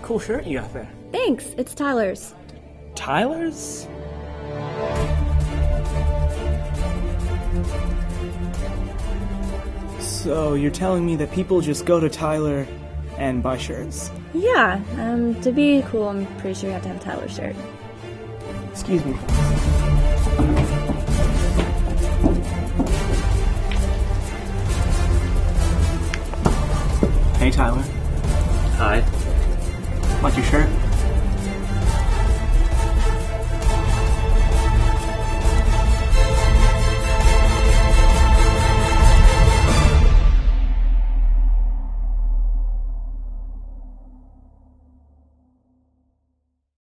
cool shirt you got there. Thanks, it's Tyler's. Tyler's? So you're telling me that people just go to Tyler and buy shirts? Yeah, to be cool, I'm pretty sure you have to have a Tyler shirt. Excuse me. Hey, Tyler. Hi. Like your shirt?